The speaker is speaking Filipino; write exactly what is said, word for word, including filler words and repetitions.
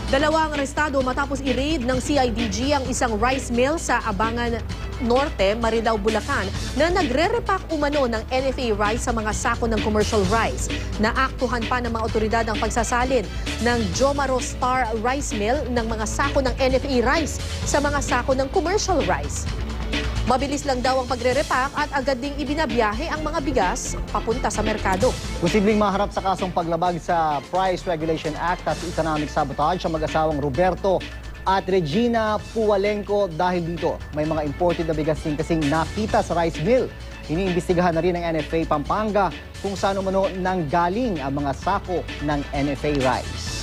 Dalawang arestado matapos i-raid ng C I D G ang isang rice mill sa Abangan Norte, Marilao, Bulacan na nagre-repack umano ng N F A rice sa mga sako ng commercial rice. Naaktuhan pa ng mga otoridad ang pagsasalin ng Jomaro Star Rice Mill ng mga sako ng N F A rice sa mga sako ng commercial rice. Mabilis lang daw ang pagre-repack at agad ding ibinabiyahe ang mga bigas papunta sa merkado. Posibleng maharap sa kasong paglabag sa Price Regulation Act at Economic Sabotage ang mag-asawang Roberto at Regina Puwalenco dahil dito may mga imported na bigas din kasing nakita sa rice mill. Iniimbestigahan na rin ng N F A Pampanga kung saan umano nang galing ang mga sako ng N F A rice.